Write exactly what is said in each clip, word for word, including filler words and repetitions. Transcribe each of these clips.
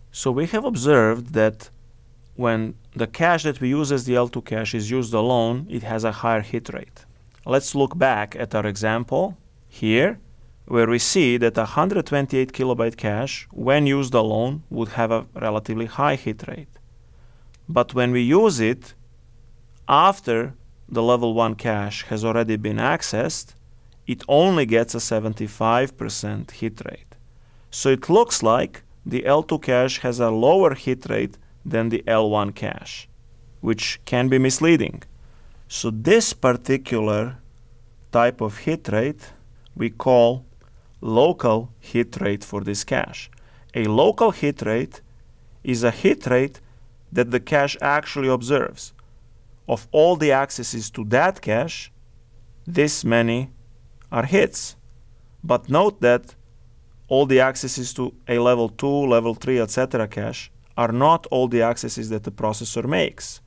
So we have observed that when the cache that we use as the L two cache is used alone, it has a higher hit rate. Let's look back at our example here, where we see that a one hundred twenty-eight kilobyte cache, when used alone, would have a relatively high hit rate. But when we use it after the level one cache has already been accessed, it only gets a seventy-five percent hit rate. So it looks like the L two cache has a lower hit rate than the L one cache, which can be misleading. So this particular type of hit rate we call local hit rate for this cache. A local hit rate is a hit rate that the cache actually observes. Of all the accesses to that cache, this many are hits. But note that all the accesses to a level two, level three, et cetera cache are not all the accesses that the processor makes.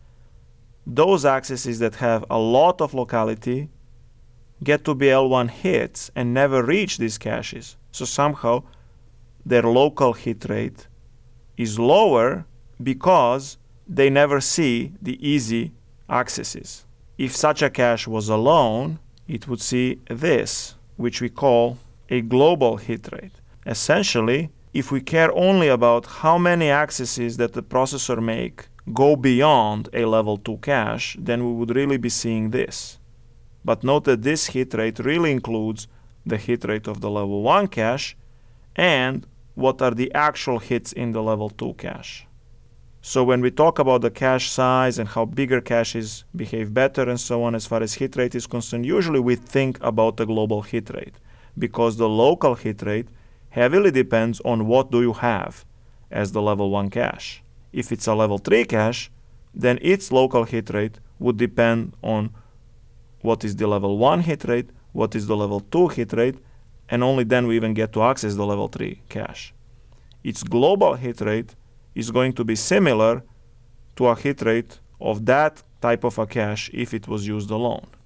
Those accesses that have a lot of locality get to be L one hits and never reach these caches. So somehow their local hit rate is lower because they never see the easy accesses. If such a cache was alone, it would see this, which we call a global hit rate. Essentially, if we care only about how many accesses that the processor make go beyond a level two cache, then we would really be seeing this. But note that this hit rate really includes the hit rate of the level one cache and what are the actual hits in the level two cache. So when we talk about the cache size and how bigger caches behave better and so on as far as hit rate is concerned, usually we think about the global hit rate, because the local hit rate heavily depends on what do you have as the level one cache. If it's a level three cache, then its local hit rate would depend on what is the level one hit rate, what is the level two hit rate, and only then we even get to access the level three cache. Its global hit rate is going to be similar to a hit rate of that type of a cache if it was used alone.